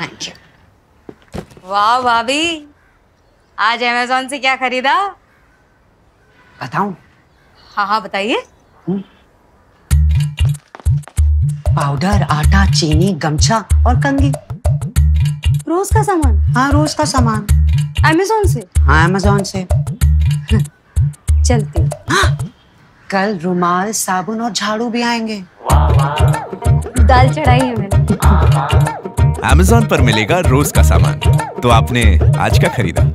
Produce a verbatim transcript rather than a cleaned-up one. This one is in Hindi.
Thank you. वाह भाभी, आज अमेज़न से क्या खरीदा? बताऊं? हाँ हाँ बताइए। पाउडर, आटा, चीनी, गमछा और कंघी। रोज का सामान? हाँ, रोज का सामान। अमेज़न से? हाँ, अमेज़न से। चलती। हाँ, कल रुमाल, साबुन और झाड़ू भी आएंगे। दाल चढ़ाई है मैंने। अमेज़न पर मिलेगा रोज का सामान। तो आपने आज क्या खरीदा?